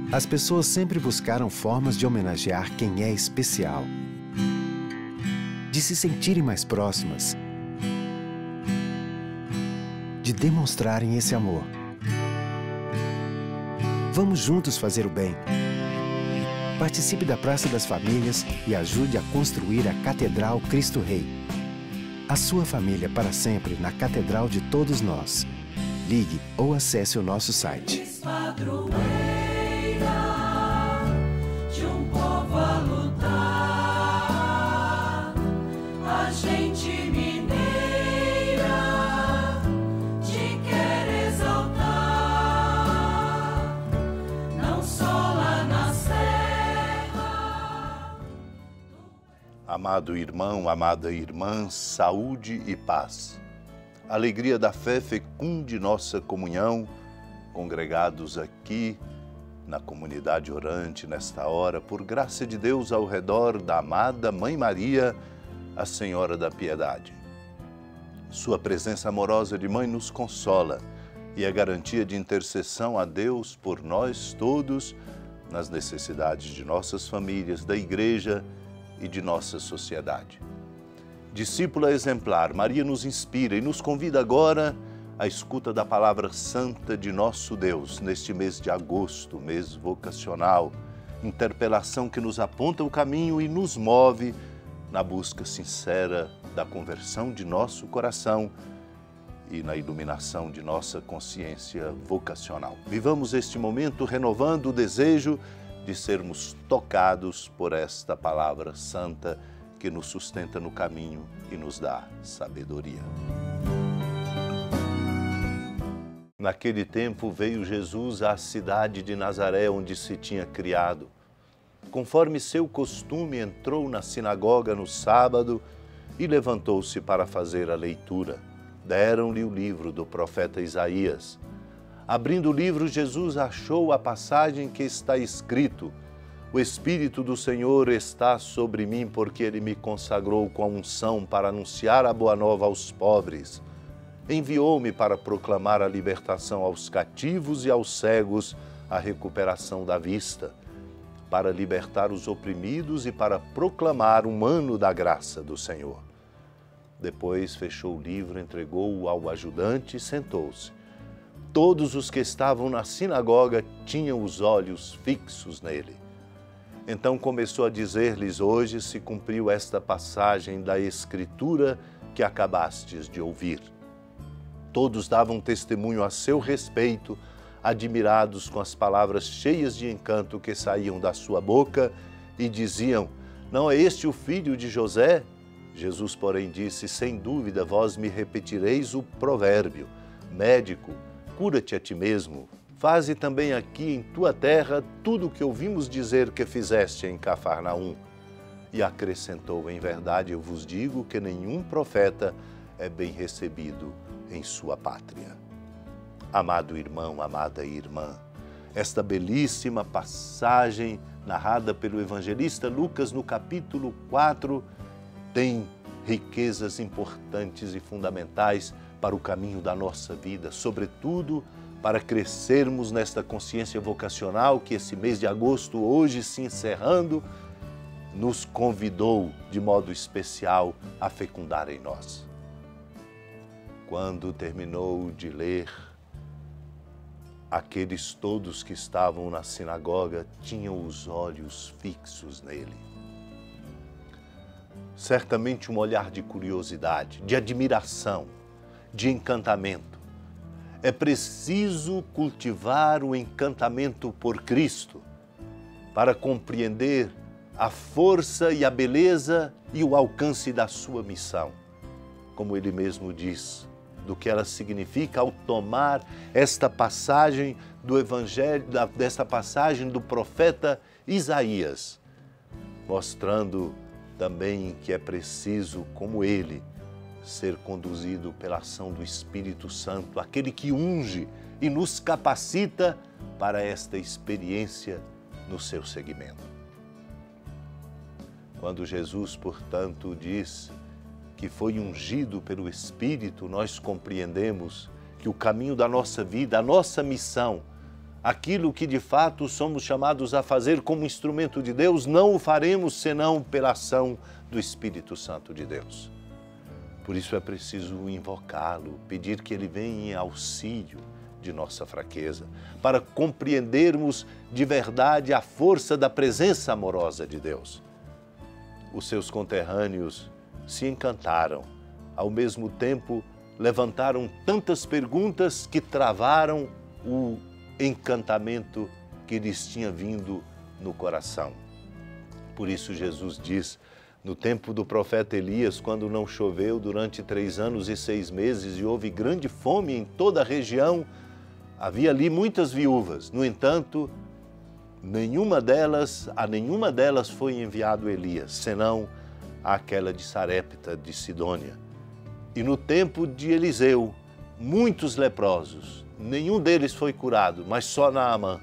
As pessoas sempre buscaram formas de homenagear quem é especial, de se sentirem mais próximas, de demonstrarem esse amor. Vamos juntos fazer o bem. Participe da Praça das Famílias e ajude a construir a Catedral Cristo Rei. A sua família para sempre na Catedral de todos nós. Ligue ou acesse o nosso site. Padroeira de um povo a lutar, a gente mineira te quer exaltar, não só lá na serra. Amado irmão, amada irmã, saúde e paz. A alegria da fé fecunde nossa comunhão, congregados aqui na comunidade orante nesta hora, por graça de Deus ao redor da amada Mãe Maria, a Senhora da Piedade. Sua presença amorosa de Mãe nos consola e é garantia de intercessão a Deus por nós todos nas necessidades de nossas famílias, da Igreja e de nossa sociedade. Discípula exemplar, Maria nos inspira e nos convida agora à escuta da palavra santa de nosso Deus, neste mês de agosto, mês vocacional, interpelação que nos aponta o caminho e nos move na busca sincera da conversão de nosso coração e na iluminação de nossa consciência vocacional. Vivamos este momento renovando o desejo de sermos tocados por esta palavra santa que nos sustenta no caminho e nos dá sabedoria. Naquele tempo veio Jesus à cidade de Nazaré, onde se tinha criado. Conforme seu costume, entrou na sinagoga no sábado e levantou-se para fazer a leitura. Deram-lhe o livro do profeta Isaías. Abrindo o livro, Jesus achou a passagem que está escrito: O Espírito do Senhor está sobre mim, porque Ele me consagrou com a unção para anunciar a boa nova aos pobres. Enviou-me para proclamar a libertação aos cativos e aos cegos, a recuperação da vista, para libertar os oprimidos e para proclamar um ano da graça do Senhor. Depois fechou o livro, entregou-o ao ajudante e sentou-se. Todos os que estavam na sinagoga tinham os olhos fixos nele. Então começou a dizer-lhes: hoje se cumpriu esta passagem da Escritura que acabastes de ouvir. Todos davam testemunho a seu respeito, admirados com as palavras cheias de encanto que saíam da sua boca e diziam: não é este o filho de José? Jesus, porém, disse: sem dúvida vós me repetireis o provérbio: médico, cura-te a ti mesmo. Faze também aqui em tua terra tudo o que ouvimos dizer que fizeste em Cafarnaum. E acrescentou: em verdade eu vos digo que nenhum profeta é bem recebido em sua pátria. Amado irmão, amada irmã, esta belíssima passagem narrada pelo evangelista Lucas no capítulo 4 tem riquezas importantes e fundamentais para o caminho da nossa vida, sobretudo para crescermos nesta consciência vocacional que esse mês de agosto, hoje se encerrando, nos convidou de modo especial a fecundar em nós. Quando terminou de ler, aqueles todos que estavam na sinagoga tinham os olhos fixos nele. Certamente um olhar de curiosidade, de admiração, de encantamento. É preciso cultivar o encantamento por Cristo para compreender a força e a beleza e o alcance da sua missão. Como ele mesmo diz, do que ela significa ao tomar esta passagem do Evangelho, desta passagem do profeta Isaías, mostrando também que é preciso, como ele, ser conduzido pela ação do Espírito Santo, aquele que unge e nos capacita para esta experiência no seu seguimento. Quando Jesus, portanto, diz que foi ungido pelo Espírito, nós compreendemos que o caminho da nossa vida, a nossa missão, aquilo que de fato somos chamados a fazer como instrumento de Deus, não o faremos senão pela ação do Espírito Santo de Deus. Por isso é preciso invocá-lo, pedir que Ele venha em auxílio de nossa fraqueza, para compreendermos de verdade a força da presença amorosa de Deus. Os seus conterrâneos se encantaram, ao mesmo tempo levantaram tantas perguntas que travaram o encantamento que lhes tinha vindo no coração. Por isso Jesus diz, no tempo do profeta Elias, quando não choveu durante 3 anos e 6 meses e houve grande fome em toda a região, havia ali muitas viúvas. No entanto, a nenhuma delas foi enviado Elias, senão aquela de Sarepta de Sidônia. E no tempo de Eliseu, muitos leprosos, nenhum deles foi curado, mas só Naamã.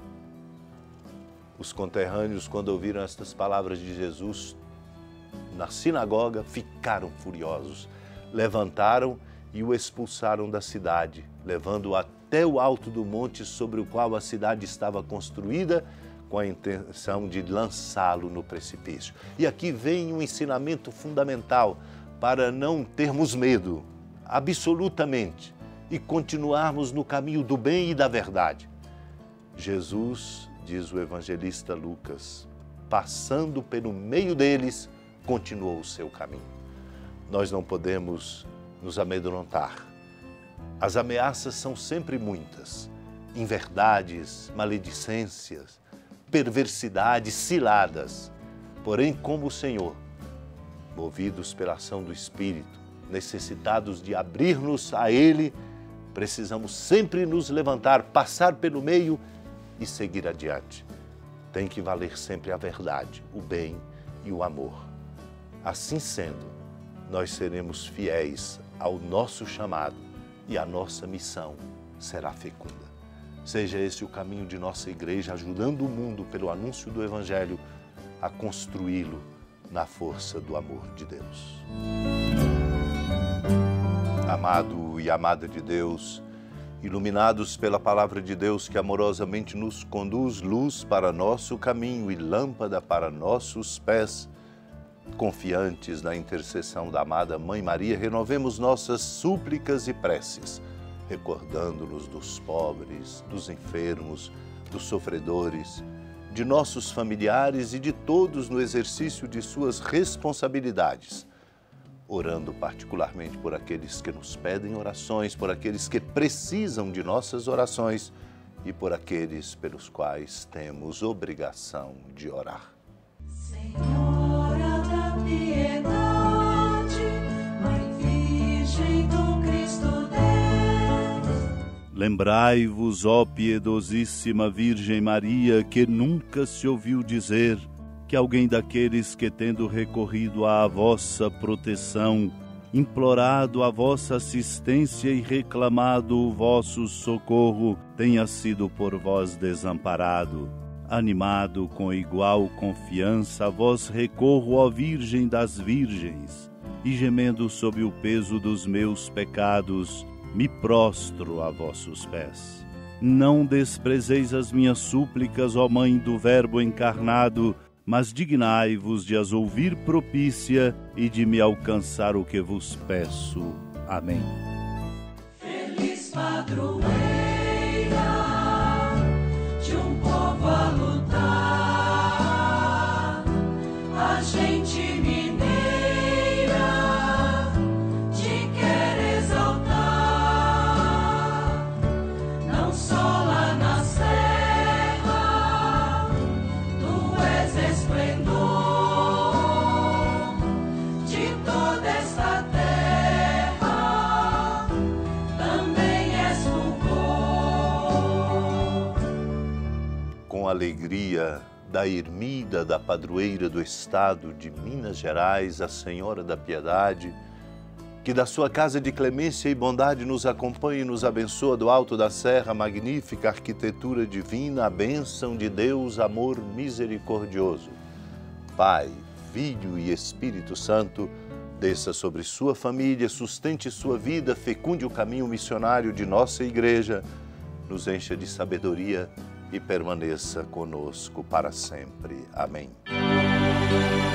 Os conterrâneos, quando ouviram estas palavras de Jesus na sinagoga, ficaram furiosos. Levantaram e o expulsaram da cidade, levando-o até o alto do monte sobre o qual a cidade estava construída, com a intenção de lançá-lo no precipício. E aqui vem um ensinamento fundamental para não termos medo, absolutamente, e continuarmos no caminho do bem e da verdade. Jesus, diz o evangelista Lucas, passando pelo meio deles, continuou o seu caminho. Nós não podemos nos amedrontar. As ameaças são sempre muitas, inverdades, maledicências, perversidades, ciladas. Porém, como o Senhor, movidos pela ação do Espírito, necessitados de abrir-nos a Ele, precisamos sempre nos levantar, passar pelo meio e seguir adiante. Tem que valer sempre a verdade, o bem e o amor. Assim sendo, nós seremos fiéis ao nosso chamado e a nossa missão será fecunda. Seja esse o caminho de nossa igreja, ajudando o mundo pelo anúncio do Evangelho a construí-lo na força do amor de Deus. Amado e amada de Deus, iluminados pela palavra de Deus que amorosamente nos conduz, luz para nosso caminho e lâmpada para nossos pés, confiantes na intercessão da amada Mãe Maria, renovemos nossas súplicas e preces, recordando-nos dos pobres, dos enfermos, dos sofredores, de nossos familiares e de todos no exercício de suas responsabilidades, orando particularmente por aqueles que nos pedem orações, por aqueles que precisam de nossas orações e por aqueles pelos quais temos obrigação de orar. Senhora da piedade, Mãe Virgem do Cristo Deus. Lembrai-vos, ó piedosíssima Virgem Maria, que nunca se ouviu dizer que alguém daqueles que, tendo recorrido à vossa proteção, implorado a vossa assistência e reclamado o vosso socorro, tenha sido por vós desamparado. Animado com igual confiança, a vós recorro, ó Virgem das Virgens, e gemendo sob o peso dos meus pecados, me prostro a vossos pés. Não desprezeis as minhas súplicas, ó Mãe do Verbo encarnado, mas dignai-vos de as ouvir propícia e de me alcançar o que vos peço. Amém. Feliz padroeira de um povo a lutar, a gente mineira te quer exaltar, não só lá na serra, tu és esplendor de toda esta terra, também és fulgor. Com a alegria da ermida da padroeira do estado de Minas Gerais, a Senhora da Piedade, que da sua casa de clemência e bondade nos acompanhe e nos abençoa do alto da serra, magnífica arquitetura divina, a bênção de Deus, amor misericordioso. Pai, Filho e Espírito Santo, desça sobre sua família, sustente sua vida, fecunde o caminho missionário de nossa igreja, nos encha de sabedoria e permaneça conosco para sempre. Amém.